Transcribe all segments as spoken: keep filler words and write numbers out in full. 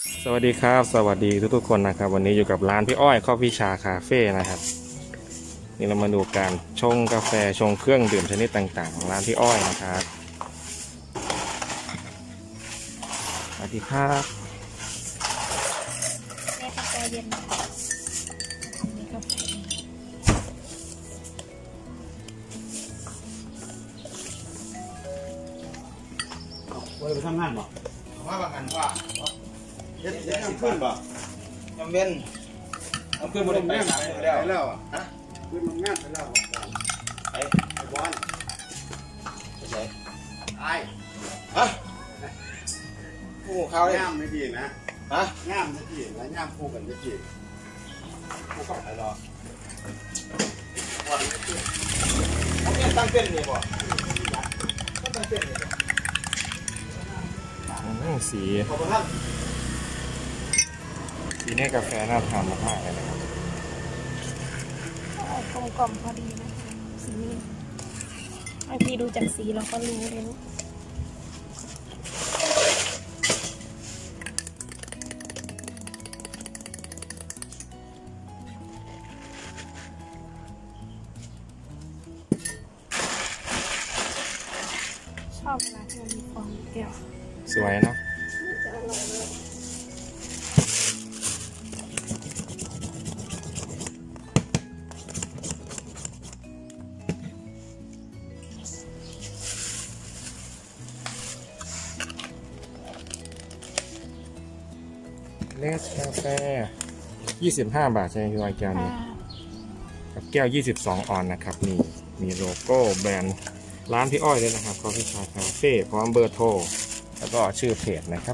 สวัสดีครับสวัสดีทุกๆคนนะครับวันนี้อยู่กับร้านพี่อ้อยคอฟฟี่ชาคาเฟ่นะครับนี่เรามาดูการชงกาแฟชงเครื่องดื่มชนิดต่างๆของร้านพี่อ้อยนะครับสวัสดีครับแม่กาแฟเย็นมีกาแฟไปไปทำงานบ่ว่าบางอันว่าเฮ็ดเฮ็ดสิบขึ้นบ่จำเป็นทำขึ้นบนแม่ไปแล้วแล้วอ่ะฮะขึ้นมันงานไปแล้วไอ้ไอ้บอลไม่ใช่ไอ้ฮะผู้เขาเนี่ยงามไม่ดีนะฮะงามไม่ดีนะงามคู่กันไม่ดีคู่เข้าไปรอวันนี้เขาเนี่ยตั้งเต้นนี่บ่ก็ตั้งเต้นนี่สีสีนี่กาแฟน่าทานมากๆเลยนะครับกลมกล่อมพอดีนะสีนี้บางทีดูจากสีเราก็รู้เลยนะชอบเวลาที่มันมีฟองแก้วสวยเนาะเลสกาแฟยี่สิบห้าบาทใช่ไหมพี่วายแก้วนี้กับแก้วยี่สิบสองออนนะครับนี่มีโลโก้แบรนด์ร้านพี่อ้อยด้วยนะครับคอฟฟี่ชาคาเฟ่พร้อมเบอร์โทรแล้วก็ชื่อเพจนะครับ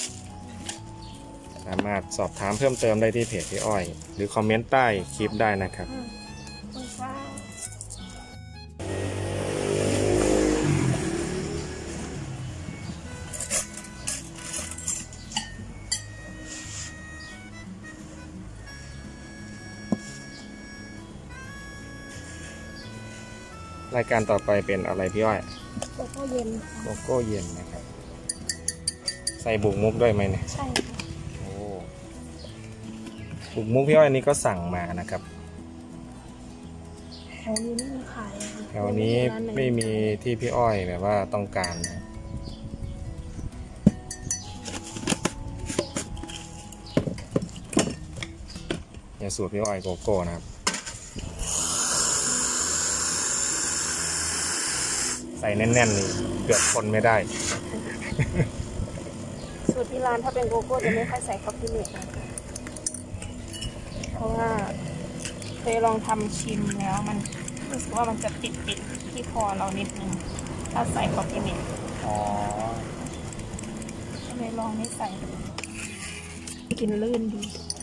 สามารถสอบถามเพิ่มเติมได้ที่เพจพี่อ้อยหรือคอมเมนต์ใต้คลิปได้นะครับรายการต่อไปเป็นอะไรพี่อ้อยโกโก้เย็นโกโก้เย็นนะครับใส่บุกมุกด้วยไหมเนี่ยใช่โอ้บุกมุกพี่อ้อยนี่ก็สั่งมานะครับแถวนี้ไม่มีขายแถวนี้ไม่มีที่พี่อ้อยแบบว่าต้องการนะอย่าสูตรพี่อ้อยโกโก้นะครับใส่แน่นๆนี่เกือบคนไม่ได้สูตรที่ร้านถ้าเป็นโกโก้จะไม่ค่อยใส่คอฟฟี่เมดนะคะเพราะว่าเคยลองทำชิมแล้วมันรู้สึกว่ามันจะติดติดที่คอเรานิดนึงถ้าใส่คอฟฟี่เมดอ๋อก็เลยลองไม่ใส่กินลื่นดี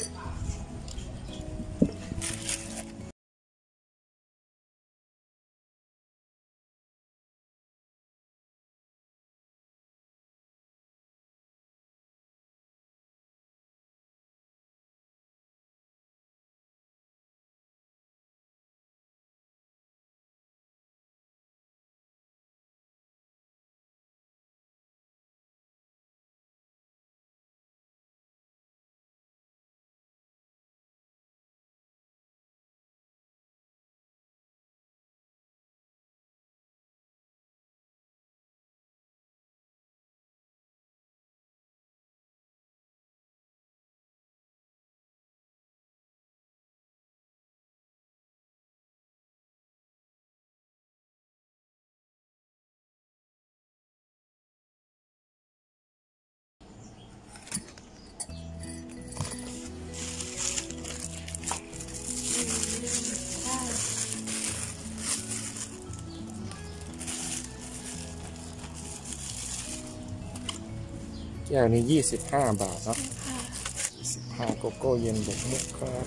แก้วนี้ยี่สิบห้าบาทเนาะยี่สิบห้าโกโก้เย็นบกมุกครับ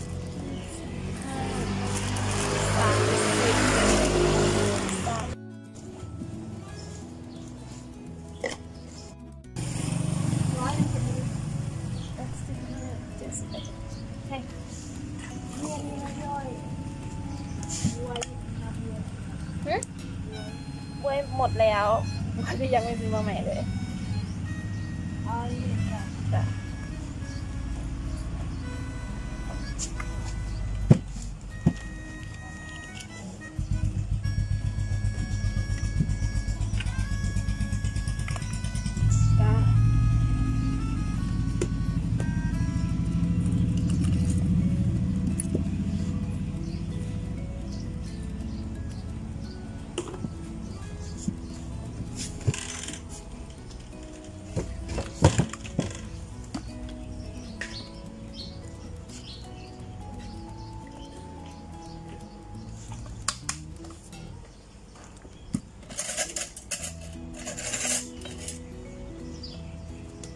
บวยหมดแล้วบวยที่ยังไม่ซื้อมาใหม่เลยจ้ะ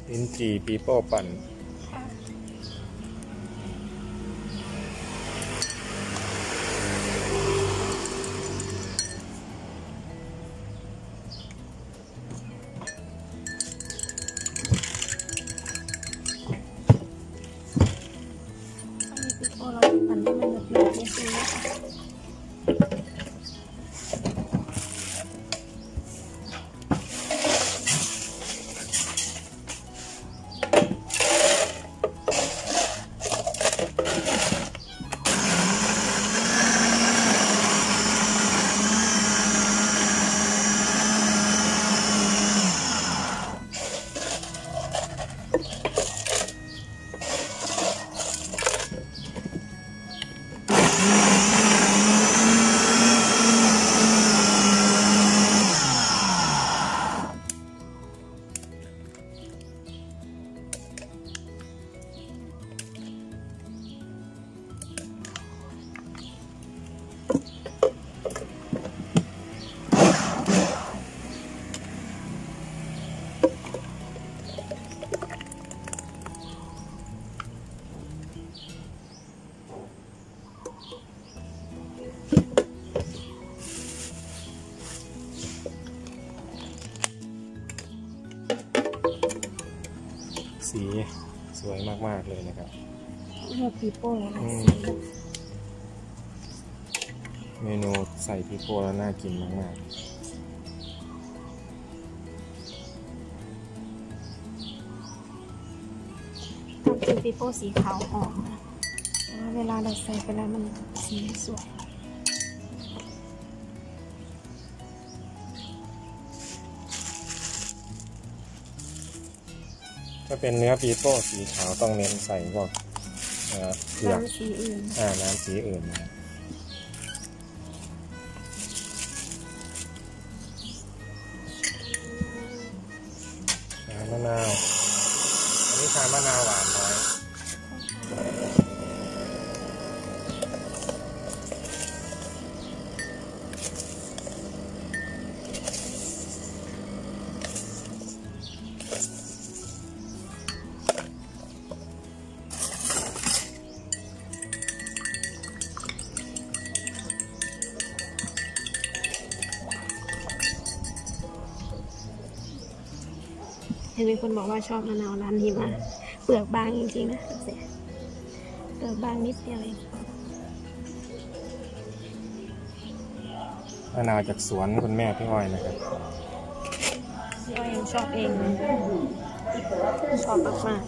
ลิ้นจี่ปีโป้ปั่นค่ะ อันนี้ปีโป้เราปั่นให้มันหนึบๆนิดนึงนะคะสีสวยมากๆเลยนะครับเลือกปีโป้หลายอืมสีนะเมนูใส่ปีโป้แล้วน่ากินมากๆต้องกินปีโป้สีขาวหอมนะเพราะว่าเวลาเราใส่ไปแล้วมันสีสวยถ้าเป็นเนื้อปีโป้สีขาวต้องเน้นใส่พวกเอ่อเผือกน้ำสีอื่นอ่าน้ำสีอื่นนะครับน้ำมะนาวอันนี้ชามะนาวหวานน้อยเห็นมีคนบอกว่าชอบมะนาวร้านนี้มากเปลือกบางจริงๆนะเสียเปลือกบางนิดเดียวเองมะนาวจากสวนคุณแม่พี่อ้อยนะครับพี่อ้อยยังชอบเองเลยชอบมาก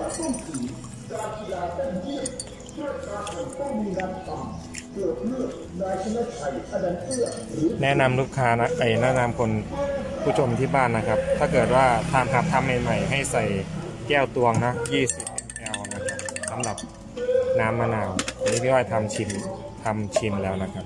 แนะนำลูกค้านะไอ้แนะนำคนผู้ชมที่บ้านนะครับ ถ้าเกิดว่าทานหัดทำใหม่ๆให้ใส่แก้วตวงนะยี่สิบมิลลิลิตรนะครับสำหรับน้ำมะนาวอันนี้พี่อ้อยทำชิมทำชิมแล้วนะครับ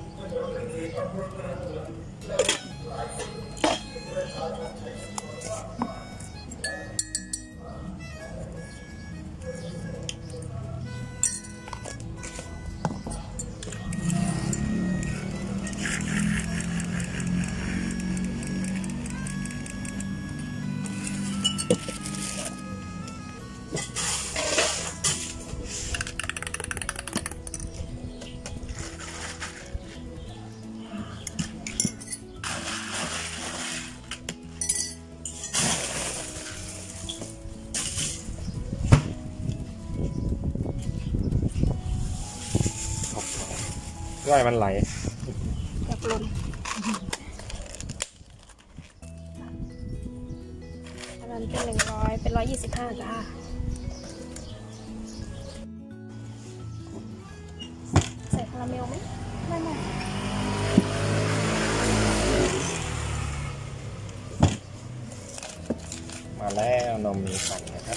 ย่อยมันไหลๆแบบล้นอันนั้นเป็นหนึ่งร้อยเป็นร้อยยี่สิบห้าจ้าใส่คาราเมลไหมไม่ไม่มาแล้วนมมีปั่นนะครับ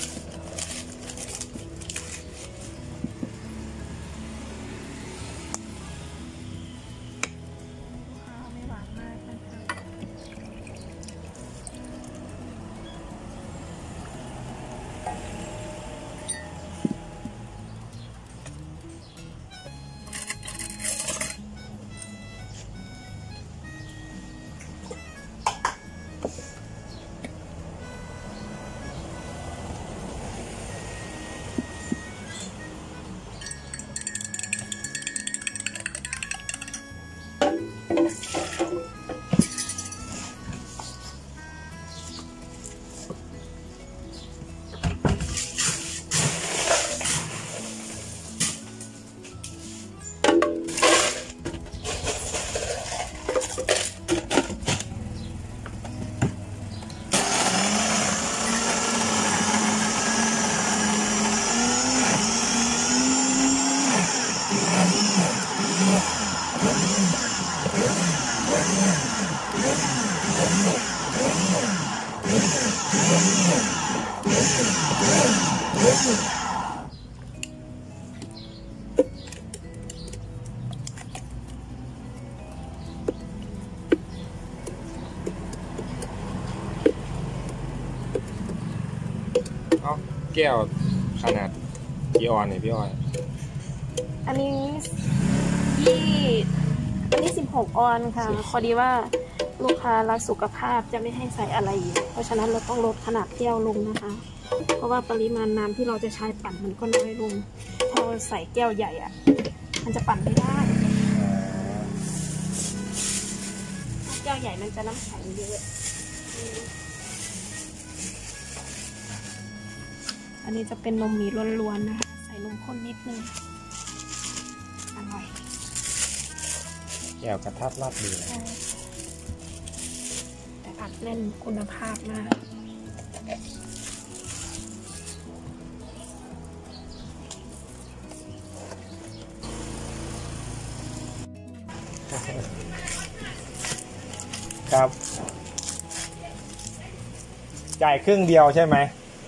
ไม่หวานมากนะคะเอาแก้วขนาดกี่ออนเนี่ยพี่อ้อยอันนี้ยี่อันนี้สิบหกออนค่ะพอดีว่าลูกค้ารักสุขภาพจะไม่ให้ใส่อะไรเยอะเพราะฉะนั้นเราต้องลดขนาดแก้วลงนะคะเพราะว่าปริมาณน้ำที่เราจะใช้ปั่นมันก็น้อยลงถ้าเราใส่แก้วใหญ่อ่ะมันจะปั่นไม่ได้แก้วใหญ่มันจะน้ำแข็งเยอะอันนี้จะเป็นนมหมี่ล้วนๆนะคะใส่นมข้นนิดนึงอร่อยแก้วกระทับรัดดีเลยแต่อัดแน่นคุณภาพมากครับจ่ายครึ่งเดียวใช่ไหม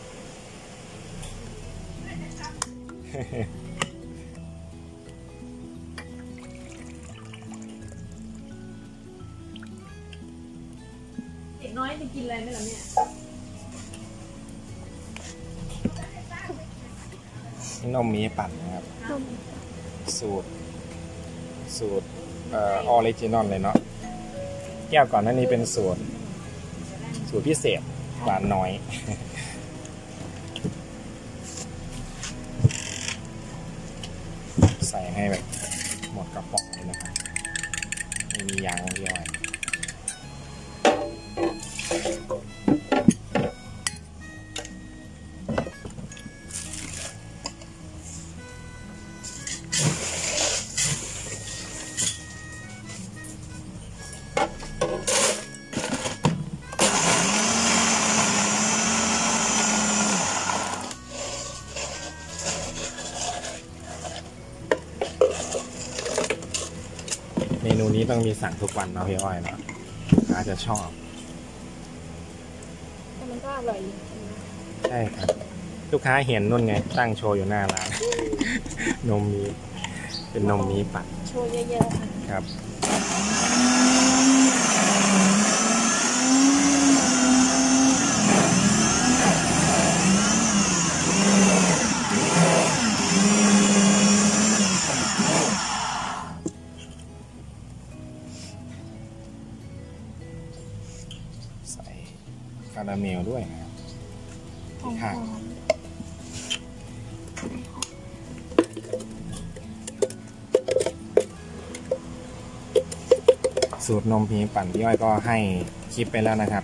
เด็กน้อยจะกินอะไรไหมล่ะเนี่ยนมมีปั่นนะครับ สูตร สูตรเอ่อออริจินอลเลยเนาะแก้วก่อนหน้านี้เป็นสูตร สูตรพิเศษหวานน้อย ใส่ให้แบบหมดกระป๋องเลยนะครับไม่มียางเดียวเมนูนี้ต้องมีสั่งทุกวันเนาะพี่อ้อยเนาะอาจจะชอบแต่มันก็อร่อยจริงๆนะใช่ครับลูกค้าเห็นนู่นไงตั้งโชว์อยู่หน้าร้าน นมมีเป็นนมมีปั่นโชว์เยอะๆค่ะครับใส่คาราเมลด้วยนะครับหอมค่ะ สูตรนมพีปั่นพี่อ้อยก็ให้คลิปไปแล้วนะครับ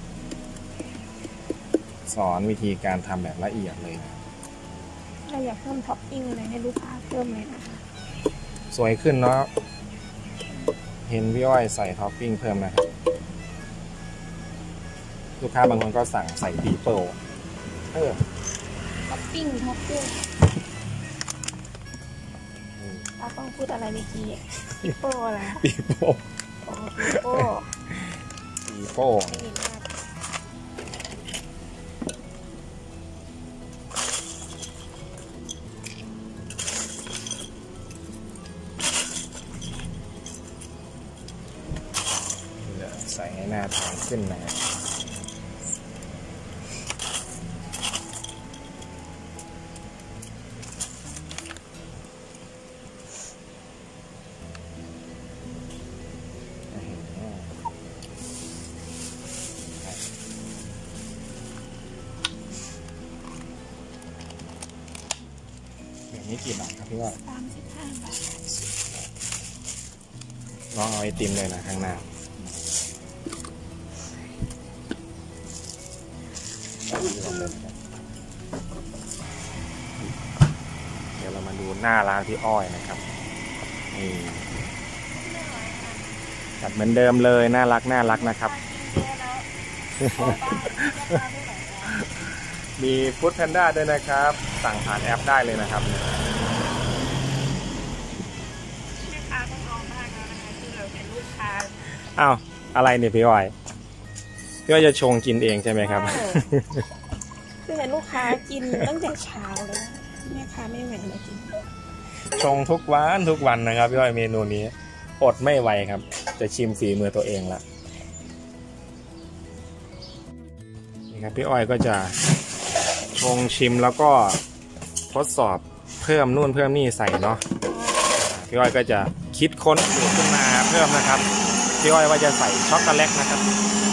สอนวิธีการทำแบบละเอียดเลยนะๆเราอยากเพิ่มท็อปปิ้งอะไรให้ลูกค้าเพิ่มเลยนะคะสวยขึ้นเนาะเห็นพี่อ้อยใส่ท็อปปิ้งเพิ่มนะครับ ลูกค้าบางคนก็สั่งใส่ปีเปิลเออท็อปปิ้งท็อปปิ้งอืมเราต้องพูดอะไรเมื่อกี้ปิโป้อะไรนะปีโป้โอ้ปิโป้ปีโป้ไม่เห็นภาพเดี๋ยวใส่ให้หน้าทานขึ้นนะครับแบบนี้กี่บาทครับพี่ว่าสามสิบห้าบาทน้องเอาไอติมเลยนะข้างหน้าเดี๋ยวเรามาดูหน้าร้านพี่อ้อยนะครับนี่จัดเหมือนเดิมเลยน่ารักน่ารักนะครับ มีฟู้ดแพนด้าด้วยนะครับ สั่งผ่านแอปได้เลยนะครับแม่ค้าต้องร้องมากแล้วนะคะที่เราเป็นลูกค้าอ้าวอะไรเนี่ยพี่อ้อยพี่อ้อยจะชงกินเองใช่ไหมครับใช่คือเห็นลูกค้ากินตั้งแต่เช้าแล้วแม่ค้าไม่แหวนมากินชงทุกวันทุกวันนะครับพี่อ้อยเมนูนี้อดไม่ไหวครับจะชิมฝีมือตัวเองละนี่ครับพี่อ้อยก็จะชงชิมแล้วก็ทดสอบเพิ่มนู่นเพิ่มนี่ใส่เนาะพี่อ้อยก็จะคิดค้นสูตรขึ้นมาเพิ่มนะครับพี่อ้อยว่าจะใส่ช็อกโกแลตนะครับ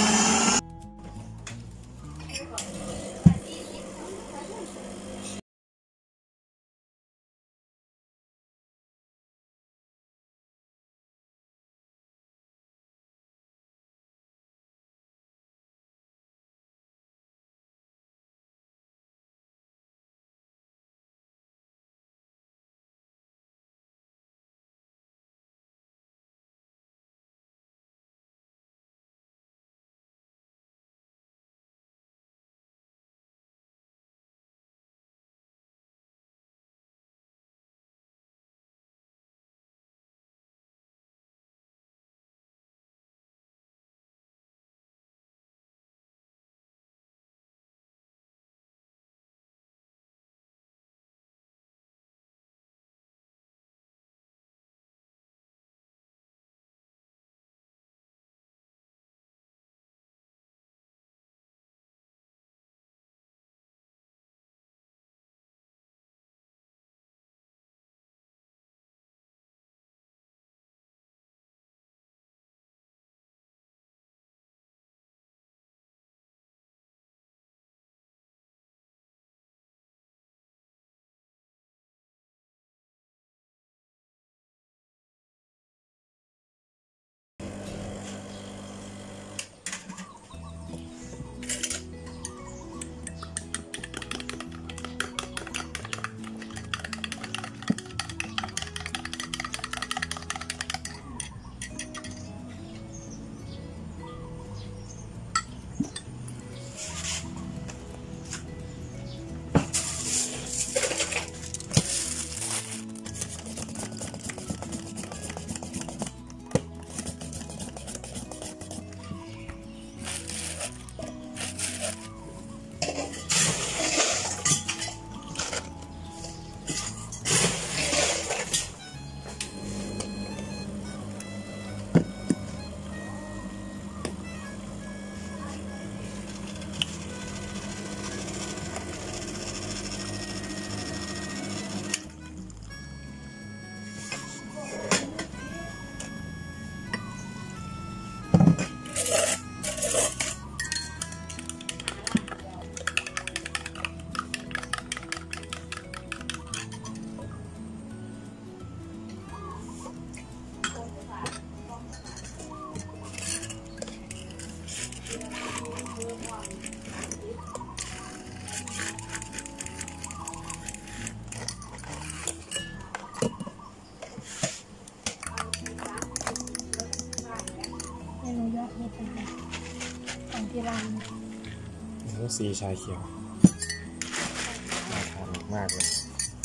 เมนูยอดฮิตนะคะของที่ร้านสีชาเขียวน่าทานมากเลย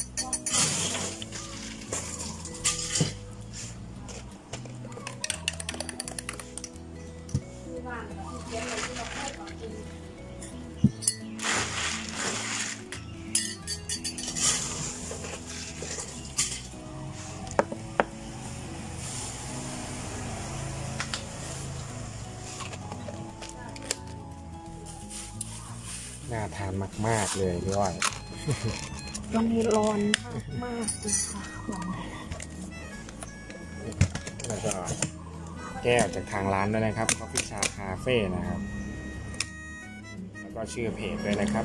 น่าทานมากๆเลยพี่อ้อยวันนี้ร้อนมากเลยค่ะแล้วก็แก้วจากทางร้านด้วยนะครับคอฟฟี่ชาคาเฟ่นะครับแล้วก็ชื่อเพจด้วยนะครับ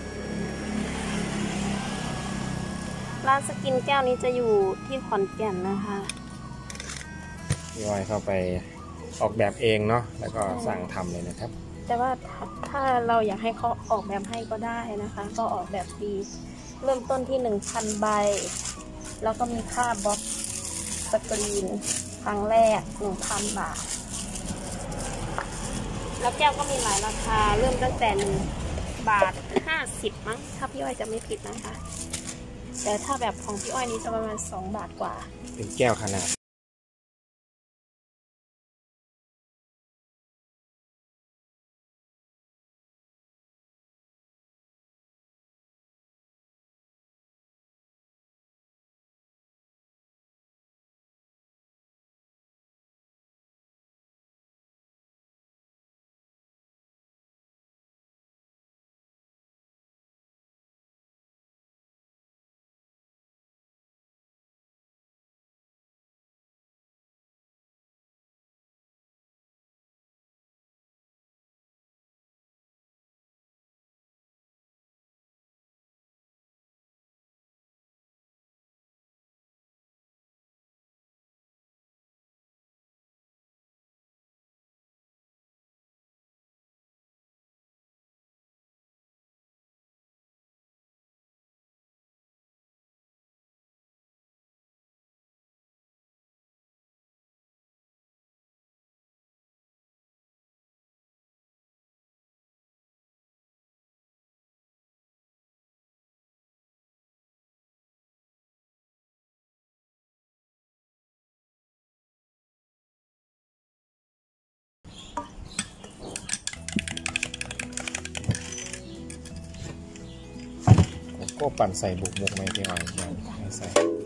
ร้านสกินแก้วนี้จะอยู่ที่ขอนแก่นนะคะพี่อ้อยเข้าไปออกแบบเองเนาะแล้วก็สั่งทำเลยนะครับแต่ว่าถ้าเราอยากให้เขาออกแบบให้ก็ได้นะคะก็ออกแบบฟรีเริ่มต้นที่ หนึ่งพัน ใบแล้วก็มีค่าบล็อกสกรีนครั้งแรก หนึ่งพัน บาทแล้วแก้วก็มีหลายราคาเริ่มตั้งแต่หนึ่งบาทห้าสิบมั้งถ้าพี่อ้อยจะไม่ผิดนะคะแต่ถ้าแบบของพี่อ้อยนี้จะประมาณสองบาทกว่าเป็นแก้วขนาดก้ปั่นใส่บุกบุกไหมพี่อ้อยไม่ใส่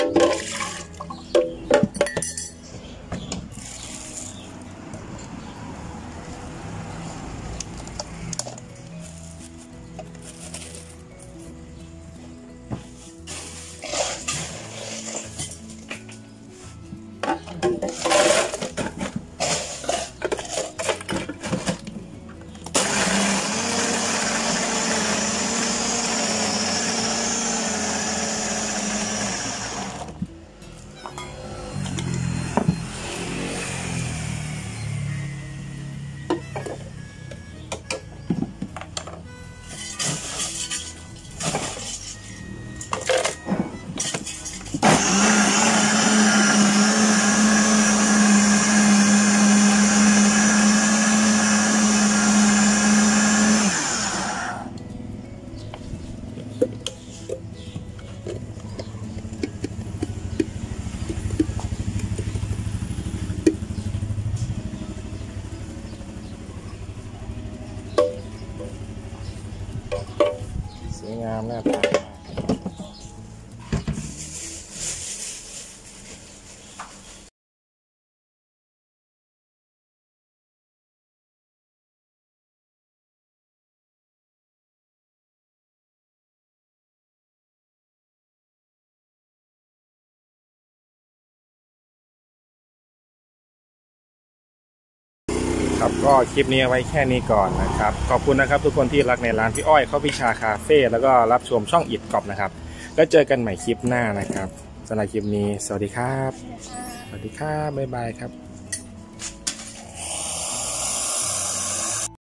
สวยงามน่าทานครับก็คลิปนี้เอาไว้แค่นี้ก่อนนะครับขอบคุณนะครับทุกคนที่รักในร้านพี่อ้อยข้าวพิชาคาเฟ่แล้วก็รับชมช่องอิดกรอบนะครับแล้วเจอกันใหม่คลิปหน้านะครับสำหรับคลิปนี้สวัสดีครับสวัสดีครับบ๊ายบายครับ